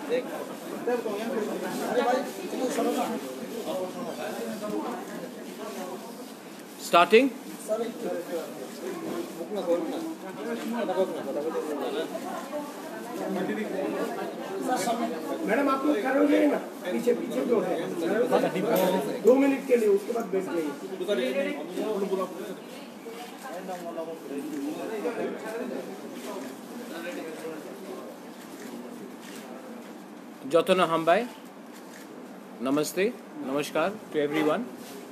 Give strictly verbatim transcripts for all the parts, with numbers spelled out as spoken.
Starting. Madam आप लोग खड़े हो जाइए ना, पीछे पीछे जो है दो मिनट के लिए, उसके बाद बैठ जाइए। Jotana Hambai, नमस्ते, नमस्कार टू एवरीवन।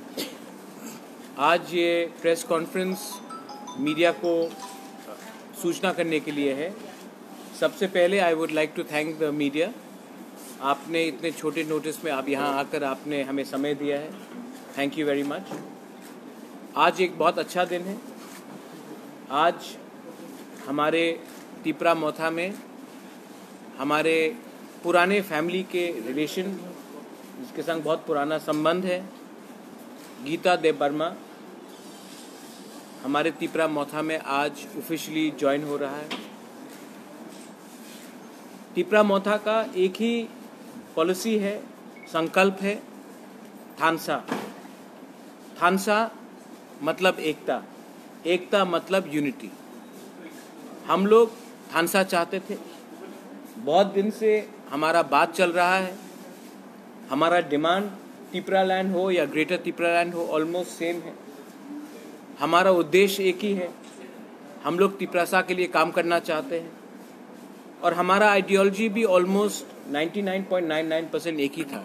आज ये प्रेस कॉन्फ्रेंस मीडिया को सूचना करने के लिए है। सबसे पहले I would like to thank the media. आपने इतने छोटे नोटिस में आप यहाँ आकर आपने हमें समय दिया है, थैंक यू वेरी मच। आज एक बहुत अच्छा दिन है। आज हमारे तिपरा मोथा में हमारे पुराने फैमिली के रिलेशन, जिसके संग बहुत पुराना संबंध है, गीता देव वर्मा हमारे तिपरा मोथा में आज ऑफिशियली ज्वाइन हो रहा है। तिपरा मोथा का एक ही पॉलिसी है, संकल्प है, थानसा। थानसा मतलब एकता, एकता मतलब यूनिटी। हम लोग थानसा चाहते थे, बहुत दिन से हमारा बात चल रहा है। हमारा डिमांड तिपरा लैंड हो या ग्रेटर तिपरा लैंड हो, ऑलमोस्ट सेम है। हमारा उद्देश्य एक ही है, हम लोग तिपरासा के लिए काम करना चाहते हैं और हमारा आइडियोलॉजी भी ऑलमोस्ट निन्यानवे पॉइंट नौ नौ परसेंट एक ही था।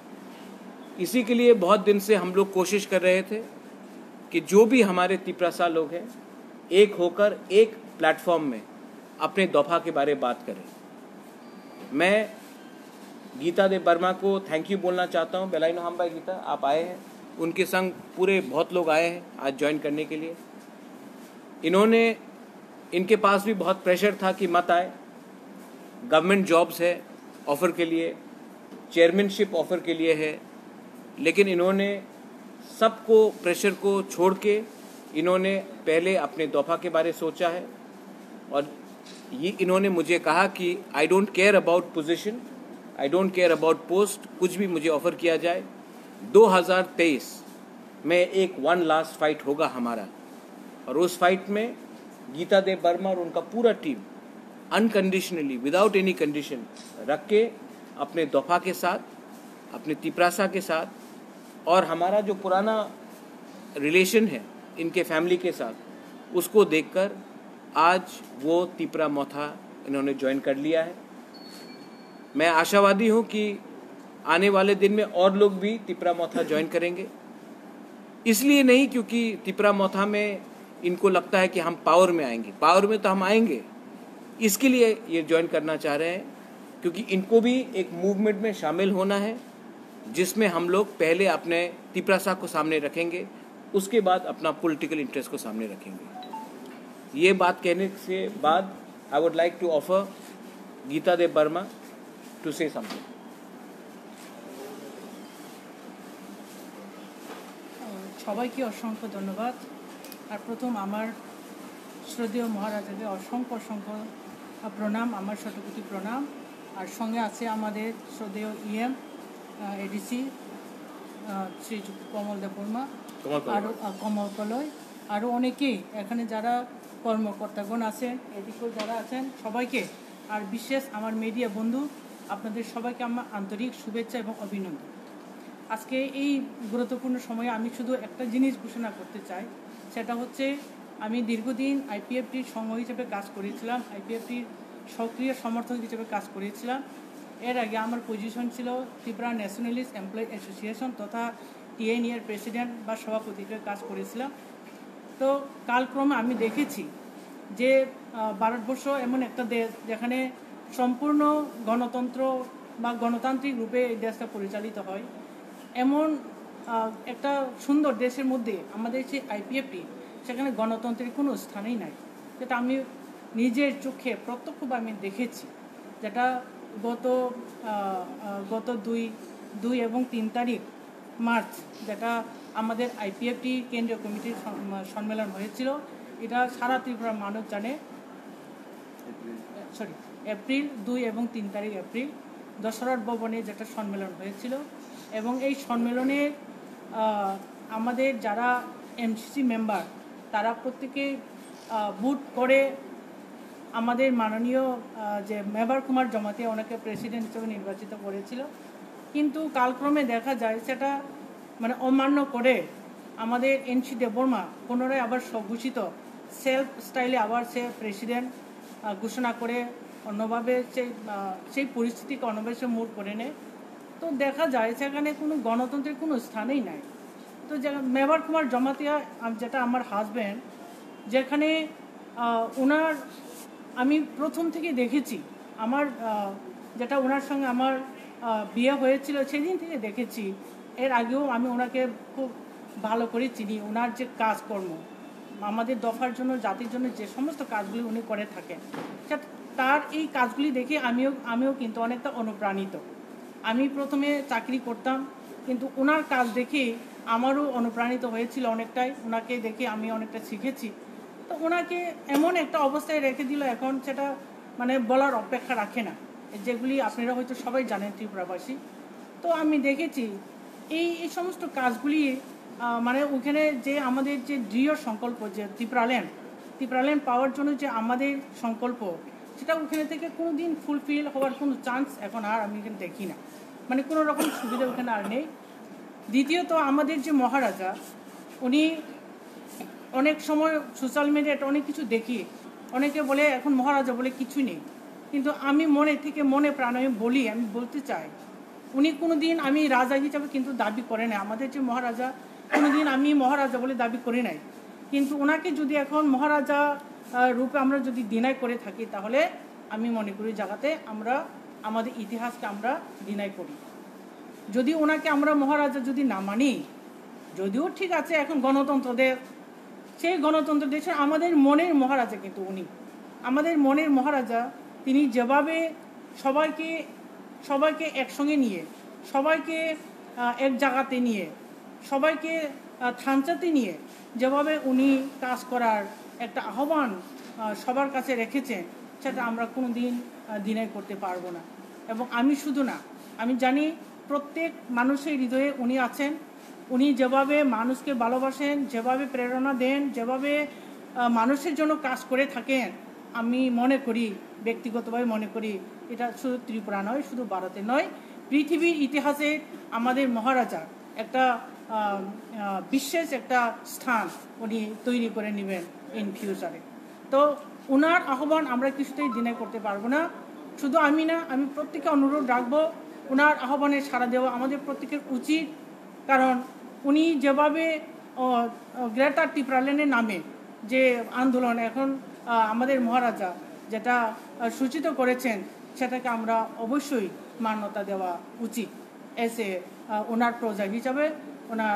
इसी के लिए बहुत दिन से हम लोग कोशिश कर रहे थे कि जो भी हमारे तिपरासा लोग हैं, एक होकर एक प्लेटफॉर्म में अपने दफा के बारे में बात करें। मैं गीता देव वर्मा को थैंक यू बोलना चाहता हूँ। बेलाइनो हम भाई गीता, आप आए हैं, उनके संग पूरे बहुत लोग आए हैं आज ज्वाइन करने के लिए। इन्होंने, इनके पास भी बहुत प्रेशर था कि मत आए, गवर्नमेंट जॉब्स है ऑफ़र के लिए, चेयरमैनशिप ऑफ़र के लिए है, लेकिन इन्होंने सबको प्रेशर को छोड़ के इन्होंने पहले अपने दफा के बारे सोचा है और ये इन्होंने मुझे कहा कि I don't care about position, I don't care about post, कुछ भी मुझे ऑफ़र किया जाए। दो हज़ार तेईस में एक वन लास्ट फाइट होगा हमारा और उस फाइट में गीता देव वर्मा और उनका पूरा team unconditionally, without any condition रख के अपने दफा के साथ, अपने तिपरासा के साथ और हमारा जो पुराना रिलेशन है इनके फैमिली के साथ, उसको देखकर आज वो तिपरा मोथा इन्होंने ज्वाइन कर लिया है। मैं आशावादी हूँ कि आने वाले दिन में और लोग भी तिपरा मोथा ज्वाइन करेंगे। इसलिए नहीं क्योंकि तिपरा मोथा में इनको लगता है कि हम पावर में आएंगे, पावर में तो हम आएंगे, इसके लिए ये ज्वाइन करना चाह रहे हैं क्योंकि इनको भी एक मूवमेंट में शामिल होना है जिसमें हम लोग पहले अपने तिपरासा को सामने रखेंगे, उसके बाद अपना पॉलिटिकल इंटरेस्ट को सामने रखेंगे। ये बात कहने से बाद I would like to offer Geeta Dev Verma to say something. সবাইকে অসংখ্য ধন্যবাদ। আর প্রথম আমার শ্রদ্ধেয় মহারাজাকে অসংখ্য অসংখ্য প্রণাম, আমার শতকোটি প্রণাম। আর সঙ্গে আছে আমাদের শ্রদ্ধেয় ইএম এডিসি শ্রী কমল দেব বর্মা, আরও কমল কলয়, আরও অনেকেই এখানে যারা কর্মকর্তাগণ আছেন, এদিকেও যারা আছেন, সবাইকে, আর বিশেষ আমার মিডিয়া বন্ধু, আপনাদের সবাইকে আমার আন্তরিক শুভেচ্ছা এবং অভিনন্দন। আজকে এই গুরুত্বপূর্ণ সময়ে আমি শুধু একটা জিনিস ঘোষণা করতে চাই, সেটা হচ্ছে আমি দীর্ঘদিন আইপিএফটির সংঘ হিসেবে কাজ করেছিলাম, আইপিএফটির সক্রিয় সমর্থক হিসেবে কাজ করেছিলাম। এর আগে আমার পজিশন ছিল ত্রিপুরা ন্যাশনালিস্ট এমপ্লয়ি অ্যাসোসিয়েশন তথা টিএনইএর প্রেসিডেন্ট বা সভাপতি হিসেবে কাজ করেছিলাম। তো কালক্রমে আমি দেখেছি যে ভারতবর্ষ এমন একটা দেশ যেখানে সম্পূর্ণ গণতন্ত্র বা গণতান্ত্রিক রূপে এই দেশটা পরিচালিত হয়। এমন একটা সুন্দর দেশের মধ্যে আমাদের যে আইপিএফটি, সেখানে গণতন্ত্রের কোনো স্থানই নাই, যেটা আমি নিজের চোখে প্রত্যক্ষভাবে আমি দেখেছি। যেটা গত গত দুই দুই এবং তিন তারিখ মার্চ যেটা আমাদের আইপিএফটি কেন্দ্রীয় কমিটির সম্মেলন হয়েছিল, এটা সারা ত্রিপুরার মানুষ জানে। সরি এপ্রিল দুই এবং তিন তারিখ এপ্রিল দশরথ ভবনে যেটা সম্মেলন হয়েছিল এবং এই সম্মেলনে আমাদের যারা এমসিসি মেম্বার তারা প্রত্যেকে ভোট করে আমাদের মাননীয় যে মেবার কুমার জমাতিয়া ওনাকে প্রেসিডেন্ট হিসেবে নির্বাচিত করেছিল, কিন্তু কালক্রমে দেখা যায় সেটা মানে অমান্য করে আমাদের এনসি দেববর্মা পুনরায় আবার স্বঘোষিত সেলফ স্টাইলে আবার সে প্রেসিডেন্ট ঘোষণা করে অন্যভাবে সেই সেই পরিস্থিতিকে অন্যভাবে সে মুড করে নেয়। তো দেখা যায় সেখানে কোনো গণতন্ত্রের কোনো স্থানেই নাই। তো মেবার কুমার জমাতিয়া যেটা আমার হাজব্যান্ড, যেখানে ওনার আমি প্রথম থেকে দেখেছি, আমার যেটা ওনার সঙ্গে আমার বিয়ে হয়েছিল সেদিন থেকে দেখেছি, এর আগেও আমি ওনাকে খুব ভালো করে চিনি। ওনার যে কাজকর্ম আমাদের দফার জন্য জাতির জন্য যে সমস্ত কাজগুলি উনি করে থাকেন, তার এই কাজগুলি দেখে আমিও আমিও কিন্তু অনেকটা অনুপ্রাণিত। আমি প্রথমে চাকরি করতাম, কিন্তু ওনার কাজ দেখে আমারও অনুপ্রাণিত হয়েছিল অনেকটাই। ওনাকে দেখে আমি অনেকটা শিখেছি। তো ওনাকে এমন একটা অবস্থায় রেখে দিল, এখন সেটা মানে বলার অপেক্ষা রাখে না, যেগুলি আপনারা হয়তো সবাই জানেন ত্রিপুরাবাসী। তো আমি দেখেছি এই এই সমস্ত কাজগুলি মানে ওখানে যে আমাদের যে দৃঢ় সংকল্প যে ত্রিপুরাল্যান্ড ত্রিপুরাল্যান্ড পাওয়ার জন্য যে আমাদের সংকল্প, সেটা ওখানে থেকে কোনো দিন ফুলফিল হওয়ার কোনো চান্স এখন আর আমি এখানে দেখি না, মানে কোনো রকম সুবিধা ওখানে আর নেই। দ্বিতীয়ত আমাদের যে মহারাজা, উনি অনেক সময় সোশ্যাল মিডিয়াতে অনেক কিছু দেখি, অনেকে বলে এখন মহারাজা বলে কিছু নেই, কিন্তু আমি মনে থেকে মনে প্রাণে আমি বলি, আমি বলতে চাই উনি কোনো দিন আমি রাজা হিসাবে কিন্তু দাবি করে নাই। আমাদের যে মহারাজা, কোনো দিন আমি মহারাজা বলে দাবি করি নাই, কিন্তু ওনাকে যদি এখন মহারাজা রূপে আমরা যদি ডিনাই করে থাকি, তাহলে আমি মনে করি জায়গাতে আমরা আমাদের ইতিহাসকে আমরা ডিনাই করি। যদি ওনাকে আমরা মহারাজা যদি না মানি, যদিও ঠিক আছে এখন গণতন্ত্রদের, সেই গণতন্ত্র দেশের আমাদের মনের মহারাজা কিন্তু উনি, আমাদের মনের মহারাজা। তিনি যেভাবে সবাইকে সবাইকে একসঙ্গে নিয়ে, সবাইকে এক জায়গাতে নিয়ে, সবাইকে থানচাতে নিয়ে যেভাবে উনি কাজ করার একটা আহ্বান সবার কাছে রেখেছেন, সেটা আমরা কোনো দিন ডিনাই করতে পারবো না। এবং আমি শুধু না, আমি জানি প্রত্যেক মানুষের হৃদয়ে উনি আছেন। উনি যেভাবে মানুষকে ভালোবাসেন, যেভাবে প্রেরণা দেন, যেভাবে মানুষের জন্য কাজ করে থাকেন, আমি মনে করি, ব্যক্তিগতভাবে মনে করি, এটা শুধু ত্রিপুরা নয়, শুধু ভারতে নয়, পৃথিবীর ইতিহাসে আমাদের মহারাজা একটা বিশেষ একটা স্থান উনি তৈরি করে নেবেন ইন ফিউচারে। তো ওনার আহ্বান আমরা কিছুতেই ডিনাই করতে পারবো না। শুধু আমি না, আমি প্রত্যেকে অনুরোধ রাখবো ওনার আহ্বানে সাড়া দেওয়া আমাদের প্রত্যেকের উচিত। কারণ উনি যেভাবে গ্রেটার ত্রিপুরাল্যান্ডের নামে যে আন্দোলন এখন আমাদের মহারাজা যেটা সূচিত করেছেন, সেটাকে আমরা অবশ্যই মান্যতা দেওয়া উচিত। এসে ওনার প্রজা হিসাবে ওনার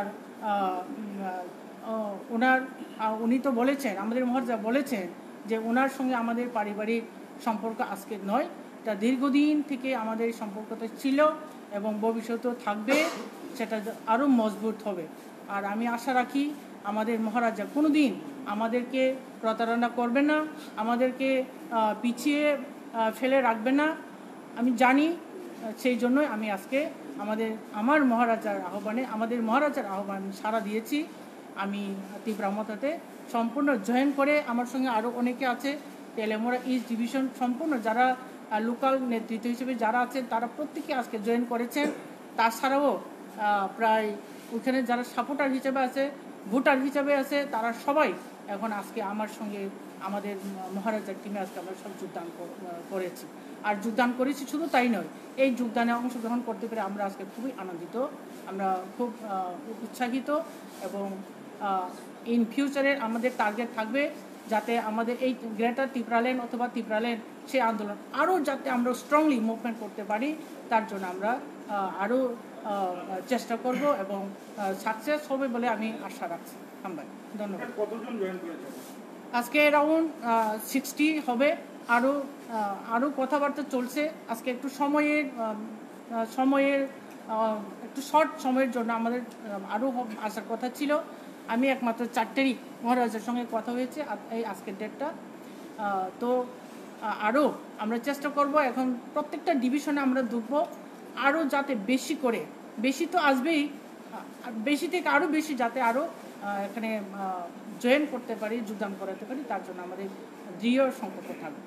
ওনার উনি তো বলেছেন, আমাদের মহারাজা বলেছেন যে ওনার সঙ্গে আমাদের পারিবারিক সম্পর্ক আজকে নয়, এটা দীর্ঘদিন থেকে আমাদের সম্পর্কটা ছিল এবং ভবিষ্যতেও থাকবে, সেটা আরও মজবুত হবে। আর আমি আশা রাখি আমাদের মহারাজা কোনো দিন আমাদেরকে প্রতারণা করবে না, আমাদেরকে পিছিয়ে ফেলে রাখবে না। আমি জানি, সেই জন্যই আমি আজকে আমাদের আমার মহারাজার আহ্বানে আমাদের মহারাজার আহ্বান সাড়া দিয়েছি। আমি ত্রিপুরামতাতে সম্পূর্ণ জয়েন করে, আমার সঙ্গে আরও অনেকে আছে, তেলেমুরা ইস্ট ডিভিশন সম্পূর্ণ যারা লোকাল নেতৃত্ব হিসেবে যারা আছেন, তারা প্রত্যেকে আজকে জয়েন করেছেন। তাছাড়াও প্রায় ওখানে যারা সাপোর্টার হিসেবে আছে, ভোটার হিসেবে আছে, তারা সবাই এখন আজকে আমার সঙ্গে আমাদের মহারাজার টিমে আজকে আমরা সব যোগদান করেছি। আর যোগদান করেছি শুধু তাই নয়, এই যোগদানে অংশগ্রহণ করতে পেরে আমরা আজকে খুবই আনন্দিত, আমরা খুব উৎসাহিত। এবং ইন ফিউচারের আমাদের টার্গেট থাকবে যাতে আমাদের এই গ্রেটার ত্রিপুরাল্যান্ড অথবা ত্রিপুরাল্যান্ড সেই আন্দোলন আরও যাতে আমরা স্ট্রংলি মুভমেন্ট করতে পারি, তার জন্য আমরা আরও চেষ্টা করব এবং সাকসেস হবে বলে আমি আশা রাখছি। আমরা ধন্যবাদ। আজকে অ্যারাউন্ড সিক্সটি হবে, আরও আরও কথাবার্তা চলছে। আজকে একটু সময়ের সময়ের একটু শর্ট সময়ের জন্য আমাদের আরও আসার কথা ছিল। আমি একমাত্র চারটেরই মহারাজের সঙ্গে কথা হয়েছে এই আজকের ডেটটা। তো আরও আমরা চেষ্টা করব, এখন প্রত্যেকটা ডিভিশনে আমরা ঢুকবো, আরও যাতে বেশি করে, বেশি তো আসবেই, বেশি থেকে আরও বেশি যাতে আরও এখানে জয়েন করতে পারি, যোগদান করাতে পারি, তার জন্য আমাদের দৃঢ় সংকল্প থাকবে।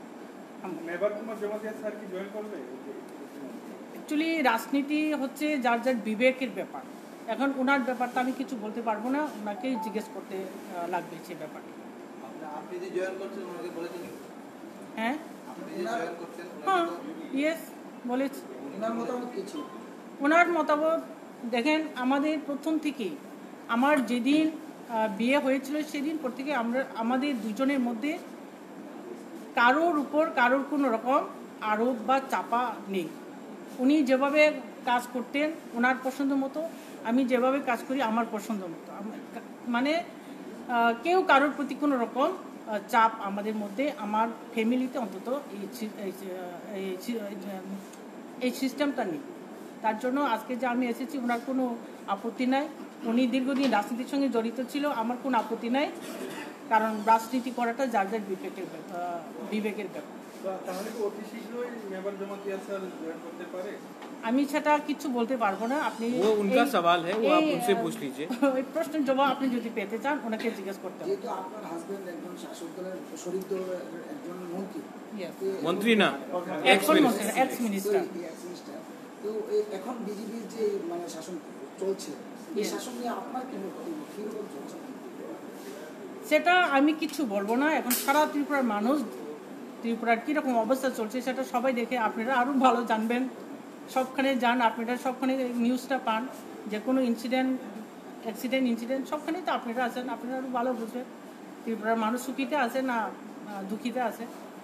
অ্যাকচুয়ালি রাজনীতি হচ্ছে যার যার বিবেকের ব্যাপার। এখন ওনার ব্যাপারটা আমি কিছু বলতে পারবো না, ওনাকেই জিজ্ঞেস করতে লাগবে সে ব্যাপারটা। হ্যাঁ হ্যাঁ ইয়েস বলেছি। ওনার মতামত দেখেন, আমাদের প্রথম থেকেই, আমার যেদিন বিয়ে হয়েছিল সেদিন পর থেকে আমরা আমাদের দুজনের মধ্যে কারোর উপর কারোর কোনো রকম আরোপ বা চাপা নেই। উনি যেভাবে কাজ করতেন ওনার পছন্দ মতো, আমি যেভাবে কাজ করি আমার পছন্দ মতো, মানে কেউ কারোর প্রতি কোনো রকম চাপ আমাদের মধ্যে, আমার ফ্যামিলিতে অন্তত এই সিস্টেমটা নেই। তার জন্য আজকে যে আমি এসেছি ওনার কোনো আপত্তি নাই। উনি দীর্ঘদিন রাজনীতির সঙ্গে জড়িত ছিল, আমার কোনো আপত্তি নাই, কারণ রাজনীতি করাটা যার যার বিবেকের বিবেকের ব্যাপার। আমি সেটা কিছু বলতে পারবো না। আপনি ওই প্রশ্নের জবাব আপনি যদি পেতে চান ওনাকে জিজ্ঞেস করতে হবে। আপনার হাজবেন্ড একজন শাসক দলের শরিক দলের একজন মন্ত্রী, মন্ত্রী না এক্স মিনিস্টার, তো এখন বিজেপির যে মানে শাসন চলছে, এই শাসন নিয়ে আপনার কি কিরকম চলছে? সেটা আমি কিছু বলবো না। এখন সারা ত্রিপুরার মানুষ, ত্রিপুরার কীরকম অবস্থা চলছে সেটা সবাই দেখে, আপনারা আরও ভালো জানবেন। সবখানে যান, আপনারা সবখানে নিউজটা পান, যে কোনো ইনসিডেন্ট, অ্যাক্সিডেন্ট, ইনসিডেন্ট সবখানেই তো আপনারা আছেন, আপনারা আরও ভালো বুঝবেন ত্রিপুরার মানুষ সুখীতে আছে না দুঃখীতে আছে।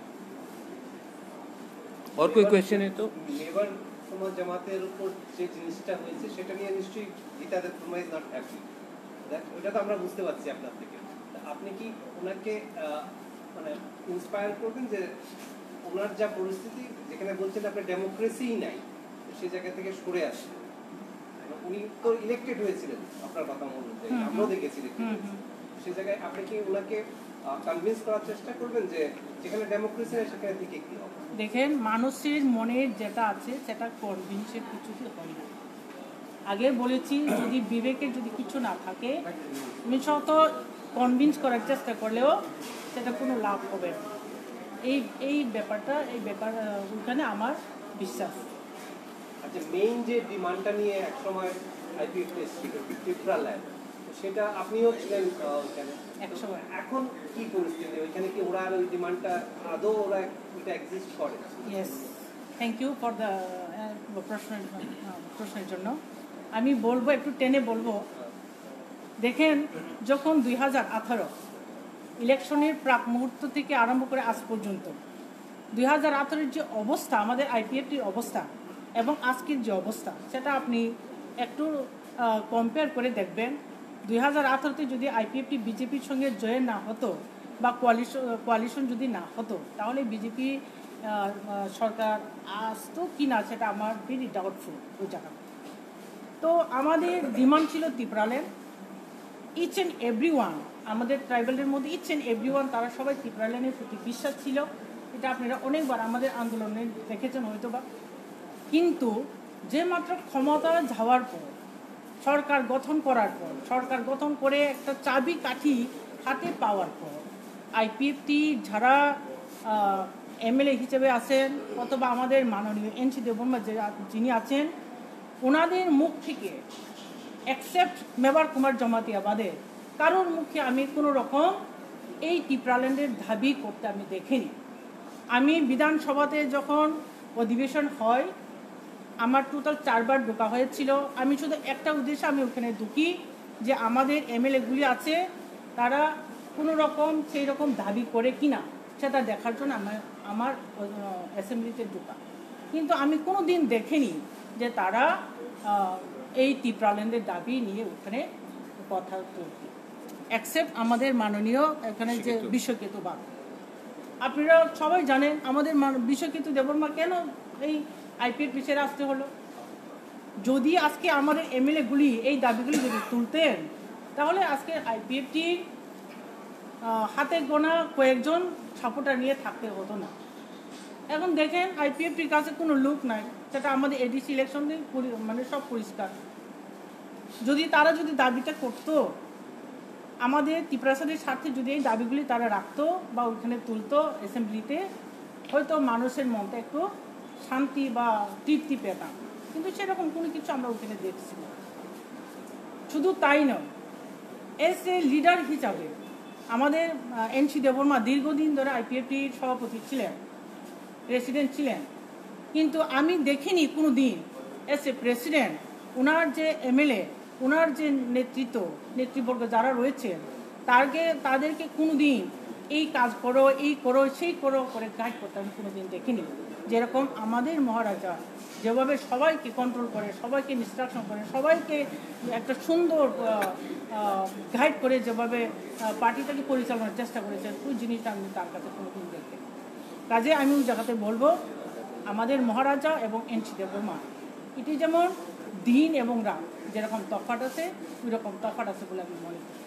और कोई क्वेश्चन है तो लेबर समाज জামাতের উপর যে জিনিসটা হয়েছে সেটা নিয়ে নিশ্চয়ই গীতাদের ফরমা ইজ নট হ্যাপি, ওটা তো আমরা বুঝতে পারছি আপনার থেকে। আপনি কি ওনাকে মানে ইন্সপায়ার করবেন যে ওনার যা পরিস্থিতি, যেখানে বলছেন আপনার ডেমোক্রেসিই নাই, সেই জায়গা থেকে সরে আসে? উনি তো ইলেক্টেড হয়েছিলেন আপনার কথা অনুযায়ী, আমরাও দেখেছি, সেই জায়গায় আপনি কি ওনাকে কনভিন্স করার চেষ্টা করবেন যে যেখানে ডেমোক্রেসি নেই সেখানে থেকে কি হবে? দেখেন, মানুষের মনের যেটা আছে সেটা কনভিন্সের কিছুই হয় না। আগে বলেছি, যদি বিবেকের যদি কিছু না থাকে, তুমি শত কনভিন্স করার চেষ্টা করলেও সেটা কোনো লাভ হবে না। এই এই ব্যাপারটা, এই ব্যাপার ওইখানে আমার বিশ্বাস। আচ্ছা, মেইন যে ডিমান্ডটা নিয়ে একসময় আইপিএফটি ত্রিপুরা ল্যান্ড, সেটা আপনিও ছিলেন ওইখানে একসময়, এখন কি পরিস্থিতি ওইখানে? কি ওরা ওই ডিমান্ডটা আদৌ ওরা ওইটা এক্সিস্ট করে? Yes, thank you for the প্রশ্নের প্রশ্নের জন্য। আমি বলবো, একটু টেনে বলবো। দেখেন, যখন দুই হাজার আঠারো ইলেকশনের প্রাক মুহূর্ত থেকে আরম্ভ করে আজ পর্যন্ত দুই হাজার আঠারোর যে অবস্থা, আমাদের আইপিএফটির অবস্থা এবং আজকের যে অবস্থা, সেটা আপনি একটু কম্পেয়ার করে দেখবেন। দুই হাজার আঠারোতে যদি আইপিএফটি বিজেপির সঙ্গে জয়েন না হতো বা কোয়ালিশন কোয়ালিশন যদি না হতো, তাহলে বিজেপি সরকার আসতো কি না সেটা আমার ভেরি ডাউটফুল ওই জায়গা। তো আমাদের ডিমান্ড ছিল Tripura land. Each and every one, আমাদের ট্রাইবেলের মধ্যে ইচ অ্যান্ড এভরি ওয়ান, তারা সবাই ত্রিপুরা ল্যান্ডের প্রতি বিশ্বাস ছিল। এটা আপনারা অনেকবার আমাদের আন্দোলনে দেখেছেন হয়তো বা। কিন্তু যে মাত্র ক্ষমতা যাওয়ার পর, সরকার গঠন করার পর, সরকার গঠন করে একটা চাবি কাঠি হাতে পাওয়ার পর, আইপিএফটি যারা এমএলএ হিসেবে আছেন অথবা আমাদের মাননীয় এনসি দেববর্মা যিনি আছেন, ওনাদের মুখ থেকে অ্যাকসেপ্ট মেবার কুমার জমাতিয়া বাদে কারোর মুখে আমি কোনো রকম এই ত্রিপুরা ল্যান্ডের দাবি করতে আমি দেখিনি। আমি বিধানসভাতে যখন অধিবেশন হয়, আমার টোটাল চারবার ঢোকা হয়েছিল। আমি শুধু একটা উদ্দেশ্যে আমি ওখানে ঢুকি, যে আমাদের এমএলএগুলি আছে তারা কোনো রকম সেই রকম দাবি করে কিনা সেটা দেখার জন্য আমার আমার অ্যাসেম্বলিতে ঢোকা। কিন্তু আমি কোনো দিন দেখিনি যে তারা এই ত্রিপুরা ল্যান্ডের দাবি নিয়ে ওখানে কথা তুলছে, অ্যাকসেপ্ট আমাদের মাননীয় এখানে যে বিশ্বকেতু বাগ। আপনারা সবাই জানেন আমাদের বিশ্বকেতু দেববর্মা কেন এই আইপিএফ পিছিয়ে আসতে হলো। যদি আজকে আমাদের এমএলএগুলি এই দাবিগুলি যদি তুলতেন, তাহলে আজকে আইপিএফটি হাতে গোনা কয়েকজন সাপোর্টার নিয়ে থাকতে হতো না। এখন দেখেন আইপিএফটির কাছে কোনো লোক নাই, সেটা আমাদের এডিসি ইলেকশন দিয়ে মানে সব পরিষ্কার। যদি তারা যদি দাবিটা করতো, আমাদের ত্রিপ্রাসাদের স্বার্থে যদি এই দাবিগুলি তারা রাখতো বা ওখানে তুলতো অ্যাসেম্বলিতে, হয়তো মানুষের মনটা একটু শান্তি বা তৃপ্তি পেতাম, কিন্তু সেরকম কোনো কিছু আমরা ওখানে দেখছি না। শুধু তাই নয়, এস এ লিডার হিসাবে আমাদের এনসি দেববর্মা দীর্ঘদিন ধরে আইপিএফটির সভাপতি ছিলেন, প্রেসিডেন্ট ছিলেন, কিন্তু আমি দেখিনি কোনো দিন এস এ প্রেসিডেন্ট ওনার যে এমএলএ, ওনার যে নেতৃত্ব নেতৃবর্গ যারা রয়েছেন, তাকে তাদেরকে কোনো দিন এই কাজ করো, এই করো, সেই করো করে গাইড করতে আমি কোনো দিন দেখিনি। যেরকম আমাদের মহারাজা যেভাবে সবাইকে কন্ট্রোল করে, সবাইকে ইনস্ট্রাকশন করে, সবাইকে একটা সুন্দর গাইড করে যেভাবে পার্টিটাকে পরিচালনার চেষ্টা করেছেন, ওই জিনিসটা আমি তার কাছে কোনো দিন দেখি। কাজে আমি ওই জায়গাতে বলবো আমাদের মহারাজা এবং এনসি দেববর্মা এটি যেমন দিন এবং রাত যেরকম তফাৎ আছে, ওই রকম তফাৎ আছে বলে আমি মনে করি।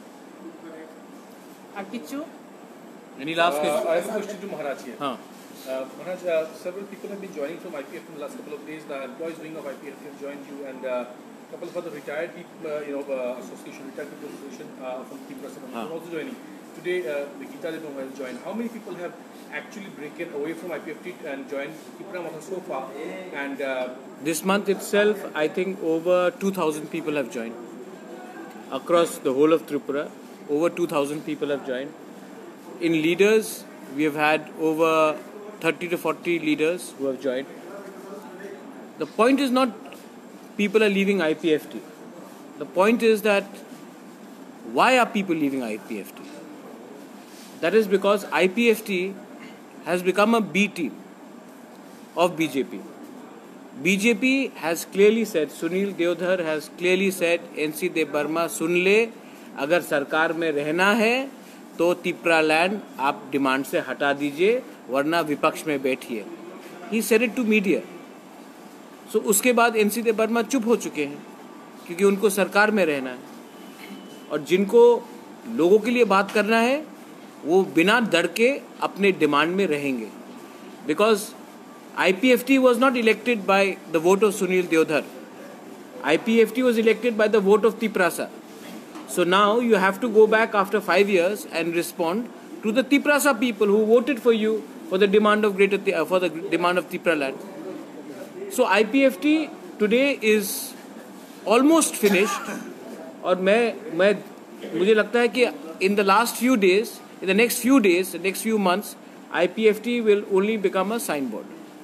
আর কিছু Any last Uh, question? I have a question to Maharaj here. Huh. Uh, Maharaj, uh, several people have been joining from I P F in the last couple of days. The employees wing of I P F have joined you, and a uh, couple of other retired people, uh, you know, uh, association, retired people association uh, from Tirupati Huh. are also joining. Today, uh, the Gita Devam has joined. How many people have actually broken away from I P F T and joined Tipra Motha so far? And uh, This month itself, I think over two thousand people have joined. Across the whole of Tripura, over two thousand people have joined. In leaders, we have had over thirty to forty leaders who have joined. The point is not people are leaving I P F T. The point is that why are people leaving I P F T? That is because I P F T has become a B team of B J P. B J P has clearly said, Sunil Deodhar has clearly said, N C Debarma सुन ले, अगर सरकार में रहना है तो Tipra land आप demand से हटा दीजिए, वरना विपक्ष में बैठिए. He said it to media. So उसके बाद एनसी देबबर्मा चुप हो चुके हैं क्योंकि उनको सरकार में रहना है, और जिनको लोगों के लिए बात करना है वो बिना डर के अपने डिमांड में रहेंगे. Because I P F T was not elected by the vote of Sunil Deodhar. I P F T was elected by the vote of Tiprasa. So now you have to go back after five years and respond to the Tiprasa people who voted for you for the demand of greater uh, for the demand of Tipra land. So I P F T today is almost finished. और मैं मैं मुझे लगता है कि in the last few days, in the next few days, the next few months, I P F T will only become a signboard.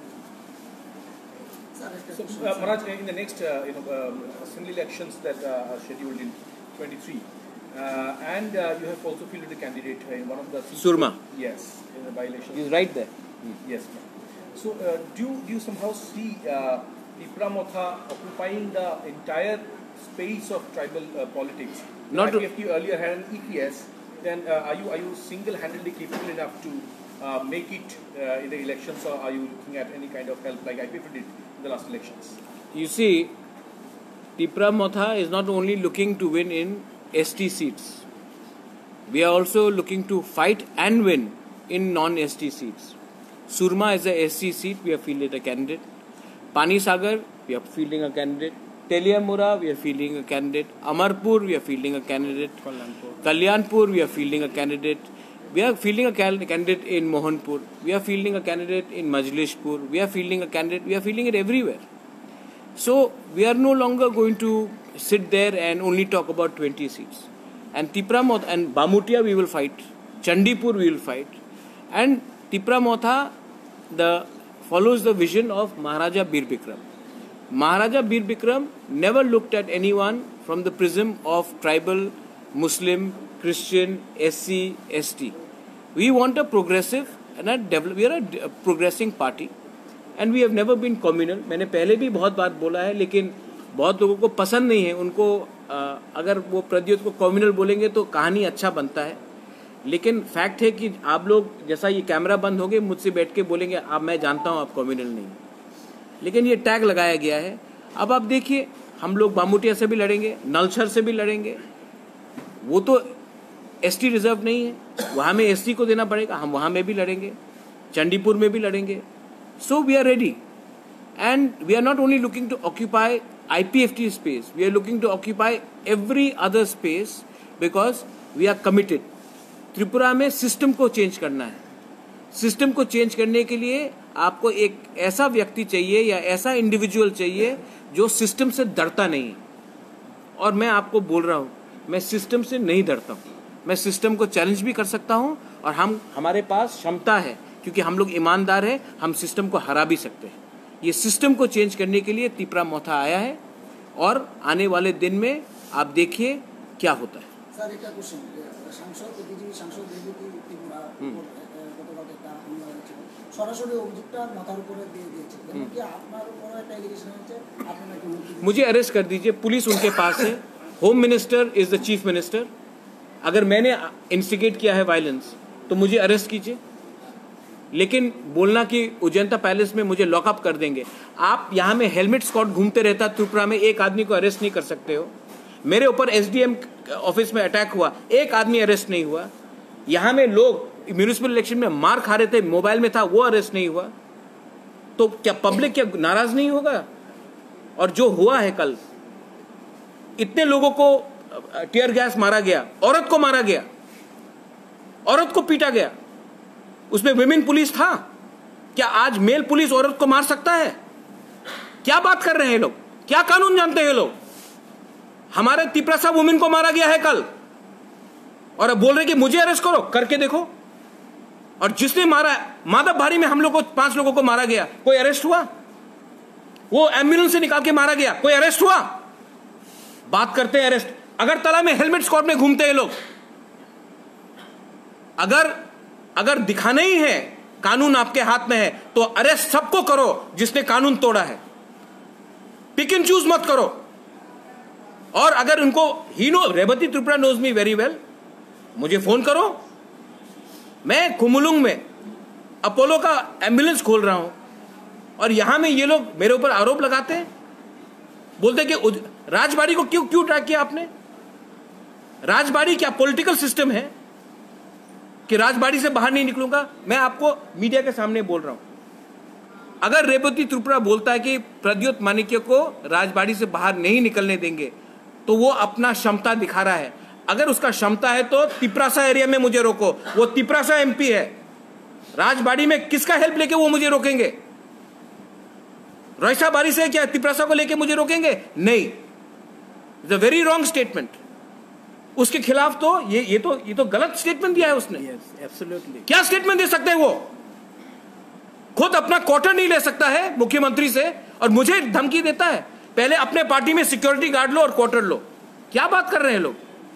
so, uh, Maharaj, in the next uh, you know, um, assembly elections that uh, are scheduled in twenty-three, uh, and uh, you have also fielded a candidate in one of the seats. Surma. Yes, in the by-election. He's right there. Yes, ma'am. So, uh, do, you, do you somehow see uh, Tipra Motha occupying the entire space of tribal uh, politics? Not I P F T earlier had an E P S. Then uh, are you are you single-handedly capable enough to uh, make it uh, in the elections, or are you looking at any kind of help like I P F T did in the last elections? You see, Tipra Motha is not only looking to win in S T seats. We are also looking to fight and win in non-S T seats. Surma is a S C seat, we have fielded a candidate. Pani Sagar, we are fielding a candidate. Teliamura, we are fielding a candidate. Amarpur, we are fielding a candidate. Kalyanpur, we are fielding a candidate. We are fielding a candidate in Mohanpur. We are fielding a candidate in Majlishpur. We are fielding a candidate. We are fielding it everywhere. So we are no longer going to sit there and only talk about twenty seats. And Tipra Motha and Bamutia we will fight. Chandipur we will fight. And Tipra Motha the follows the vision of Maharaja Bir Bikram. Maharaja Bir Bikram never looked at anyone from the prism of tribal, Muslim, Christian, S C, S T. We want a progressive and a develop. We are a progressing party, and we have never been communal. मैंने पहले भी बहुत बार बोला है, लेकिन बहुत लोगों को पसंद नहीं है. उनको आ, अगर वो प्रद्योत को कम्युनल बोलेंगे तो कहानी अच्छा बनता है, लेकिन फैक्ट है कि आप लोग जैसा ये कैमरा बंद होंगे मुझसे बैठ के बोलेंगे आप, मैं जानता हूँ आप कम्युनल नहीं, लेकिन ये टैग लगाया गया है. अब आप देखिए, हम लोग बामुटिया से भी लड़ेंगे, नलछर से भी लड़ेंगे. वो तो एसटी रिजर्व नहीं है, वहाँ में एसटी को देना पड़ेगा, हम वहाँ में भी लड़ेंगे. चंडीपुर में भी लड़ेंगे. So we are ready, and we are not only looking to occupy I P F T space, we are looking to occupy every other space because we are committed. Tripura में सिस्टम को चेंज करना है. System को change करने के लिए आपको एक ऐसा व्यक्ति चाहिए या ऐसा इंडिविजुअल चाहिए जो सिस्टम से डरता नहीं है. और मैं आपको बोल रहा हूँ, मैं सिस्टम से नहीं डरता हूँ. मैं सिस्टम को चैलेंज भी कर सकता हूँ और हम हमारे पास क्षमता है क्योंकि हम लोग ईमानदार हैं. हम सिस्टम को हरा भी सकते हैं. ये सिस्टम को चेंज करने के लिए तिपरा मोथा आया है और आने वाले दिन में आप देखिए क्या होता है. স্যার একটা কোশ্চেন, সাংসদ বিজেপি সাংসদ বিজেপি ত্রিপুরা গতকাল একটা হামলা হয়েছিল, সরাসরি অভিযোগটা মাথার উপরে দিয়ে দিয়েছে, এমনকি আপনার উপরে একটা এলিগেশন হয়েছে আপনি নাকি मुझे अरेस्ट कर दीजिए. पुलिस उनके पास है. Home minister is the chief minister. अगर मैंने इंस्टिगेट किया है वायलेंस तो मुझे अरेस्ट कीजिए. लेकिन बोलना कि उजैंता पैलेस में मुझे लॉकअप कर देंगे. आप यहाँ में हेलमेट स्क्वाड घूमते रहता त्रिपुरा में, एक आदमी को अरेस्ट नहीं कर सकते हो. मेरे ऊपर एसडीएम ऑफिस में अटैक हुआ, एक आदमी अरेस्ट नहीं हुआ. यहाँ में लोग म्यूनिसिपल इलेक्शन में मार खा रहे थे, मोबाइल में था, वो अरेस्ट नहीं हुआ. तो क्या पब्लिक क्या नाराज नहीं होगा? और जो हुआ है कल, इतने लोगों को टीयर गैस मारा गया, औरत को मारा गया, औरत को पीटा गया, उसमें विमेन पुलिस था. क्या आज मेल पुलिस औरत को मार सकता है? क्या बात कर रहे हैं लोग? क्या कानून जानते हैं लोग? हमारे तिपरासा वुमेन को मारा गया है कल और अब बोल रहे कि मुझे अरेस्ट करो. करके देखो. और जिसने मारा, माधव भारी में हम लोग को पांच लोगों को मारा गया, कोई अरेस्ट हुआ? वो एम्बुलेंस से निकाल के मारा गया, कोई अरेस्ट हुआ? बात करते हैं अरेस्ट. अगरतला में हेलमेट स्क्वाड में घूमते हैं लोग. अगर अगर दिखाना ही है कानून आपके हाथ में है तो अरेस्ट सबको करो जिसने कानून तोड़ा है. पिक एंड चूज मत करो. और अगर उनको ही know, Revati Tripura knows me very well, मुझे फोन करो. मैं कुमुलुंग में अपोलो का एम्बुलेंस खोल रहा हूं और यहां में ये लोग मेरे ऊपर आरोप लगाते हैं, बोलते हैं कि राजबाड़ी को क्यों क्यों ट्रैक किया आपने? राजबाड़ी क्या पॉलिटिकल सिस्टम है कि राजबाड़ी से बाहर नहीं निकलूंगा? मैं आपको मीडिया के सामने बोल रहा हूं, अगर रेवती त्रिपुरा बोलता है कि प्रद्योत माणिक्य को राजबाड़ी से बाहर नहीं निकलने देंगे तो वो अपना क्षमता दिखा रहा है. अगर उसका क्षमता है तो तिपरासा एरिया में मुझे रोको. वो तिपरासा एमपी है. राजबाड़ी में किसका हेल्प लेके वो मुझे रोकेंगे? रईसा बारी से क्या तिपरासा को लेके मुझे रोकेंगे? नहीं. It's a very wrong statement. उसके खिलाफ तो ये ये तो ये तो गलत स्टेटमेंट दिया है उसने. yes, absolutely. क्या स्टेटमेंट दे सकते हैं वो? खुद अपना क्वार्टर नहीं ले सकता है मुख्यमंत्री से और मुझे धमकी देता है. पहले अपने पार्टी में सिक्योरिटी गार्ड लो और क्वार्टर लो. क्या बात कर रहे हैं लोग?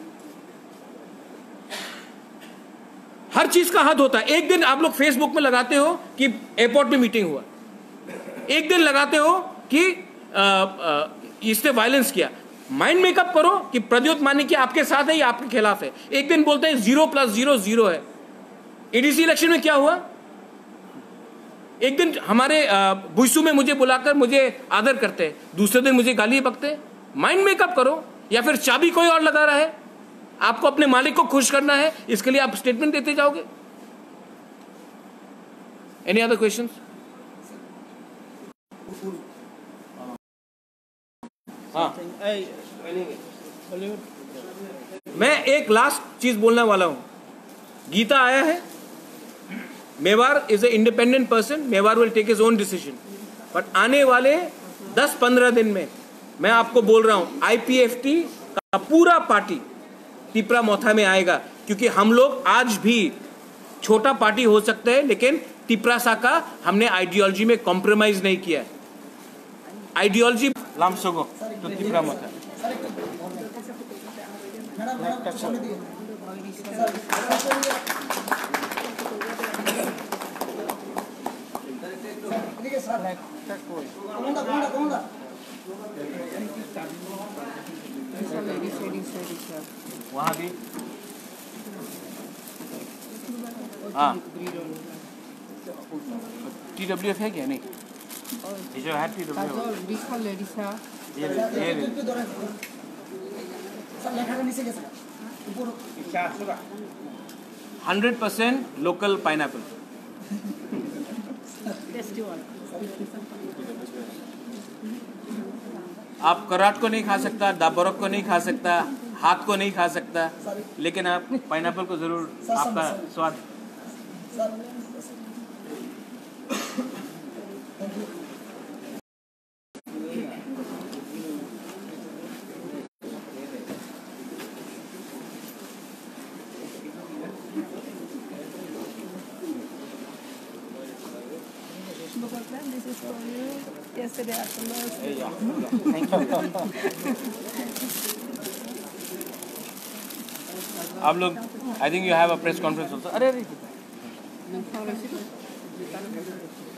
हर चीज का हद होता है. एक दिन आप लोग फेसबुक में लगाते हो कि एयरपोर्ट में मीटिंग हुआ, एक दिन लगाते हो कि आ, आ, इसने वायलेंस किया. माइंड मेकअप करो कि प्रद्योत माणिक्य आपके साथ है या आपके खिलाफ है. एक दिन बोलते हैं जीरो प्लस जीरो जीरो है. एडीसी इलेक्शन में क्या हुआ? एक दिन हमारे बुइसू में मुझे बुलाकर मुझे आदर करते हैं, दूसरे दिन मुझे गाली बकते हैं. माइंड मेकअप करो. या फिर चाबी कोई और लगा रहा है, आपको अपने मालिक को खुश करना है, इसके लिए आप स्टेटमेंट देते जाओगे. Any other questions? हाँ, मैं एक लास्ट चीज बोलने वाला हूं. गीता आया है, Mebar is a independent person, Mebar will take his own decision. But आने वाले दस पंद्रह दिन में मैं आपको बोल रहा हूं आईपीएफटी का पूरा पार्टी तिपरा मोथा में आएगा. क्योंकि हम लोग आज भी छोटा पार्टी हो सकते हैं लेकिन तिपरासा का हमने आइडियोलॉजी में कॉम्प्रोमाइज नहीं किया है. आइडियोलॉजी लामसोगो तो तिपरा मोथा. वहाँ भी हाँ टी डब्ल्यू एफ है क्या? नहीं, ये जो है T W hundred percent local pineapple. Tasty वाला। आप कराट को नहीं खा सकता, दाबोरक को नहीं खा सकता, हाथ को नहीं खा सकता, लेकिन आप पाइनएप्पल को जरूर आपका स्वाद। This is for you. Yesterday after last. Thank you. आप लोग, I think you have a press conference also. अरे अरे